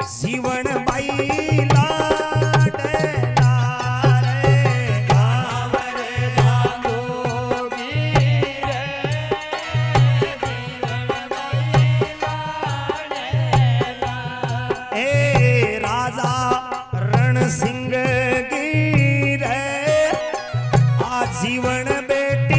जीवन बाई लाड लारे गावर दांगोगी रे जीवन बाई लाड ए राजा रण सिंह गी रे आ जीवन बेटी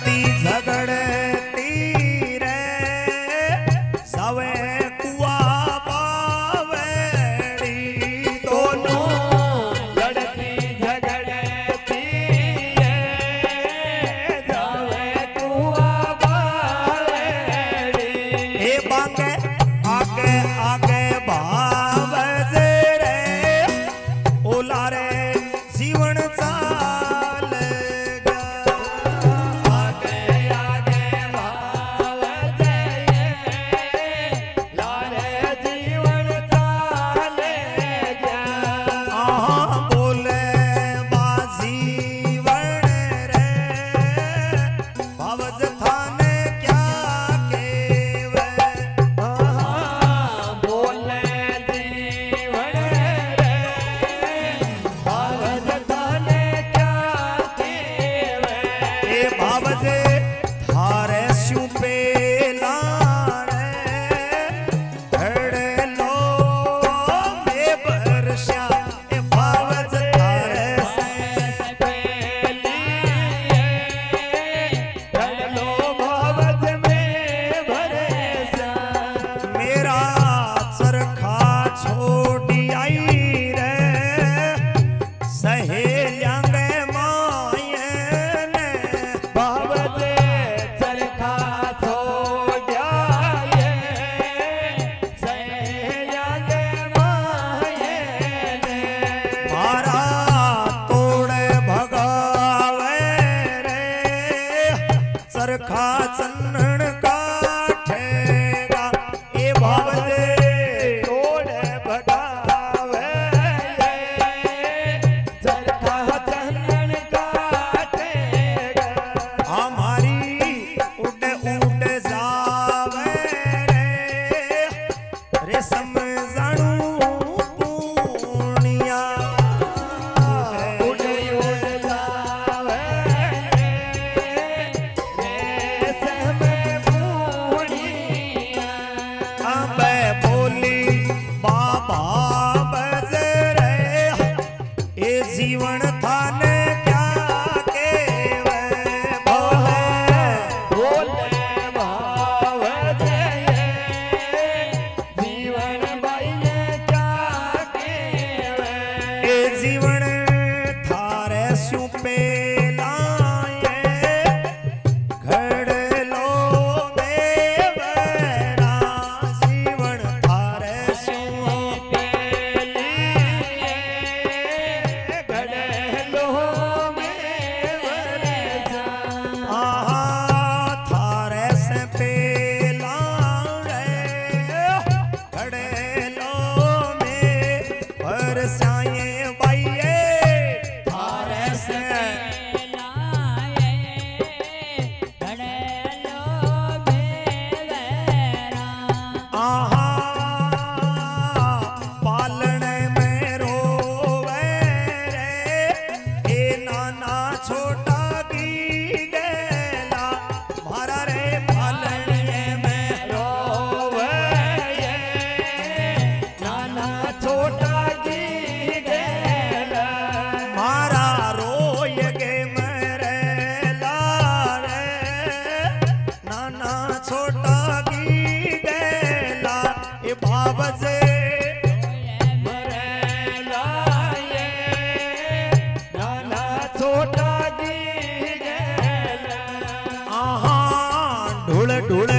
झगड़ती झगड़ती रे सवे कुआ पावड़ी दोनों झगड़ती झगड़ती रे सवे कुआ पावड़ी हे बांगे आगे आगे भावज रे ओला रे जीवन चाल गया आगे आगे भाव जय लारे जीवन चाले गया बोले बाजीवन रे भावज थाने क्या केवे बोले जीवन रे भाव जताने क्या केवे ए भावज थारे स्यू पेला रे धड़ लो में बरसा ए भावज थारे से लो भावज में भरे सा मेरा चरखा छोड़ी आई रे सहेलियां गे मायन भावज चरखा छोड़ा ये सैया गे माये ने मारा तोड़े भगावे रे चरखा चन्नन काठेगा ए भावजे तोड़े भगावे चरखा चंदन काटेगा हमारी उड़ उड़ जावे रे रेशम जाणू पूर्णिया उड़ उड़ जावे रेशम पूर्णिया अबे बोली बाबा बजरे ए जीवन थाने क्या केवे बोले बोले भाव जय जीवन भाई ने क्या केवे ए जीवन थारे स्यू पेला घड़ लो देवरा जीवन थारे स्यू आहा थारे से पेला रे घड़ेलो में बरसाए बाइये थारे से आहा पालन में रोवे रे ए नाना छोटा की गेला मारा रे पालन में रोवे नाना छोटा की गेला मारा रोय गे मरे लारे नाना छोटा की गेला ए भावजे मरेला ये नाना छोटा की गेला आहा ढूल ढूल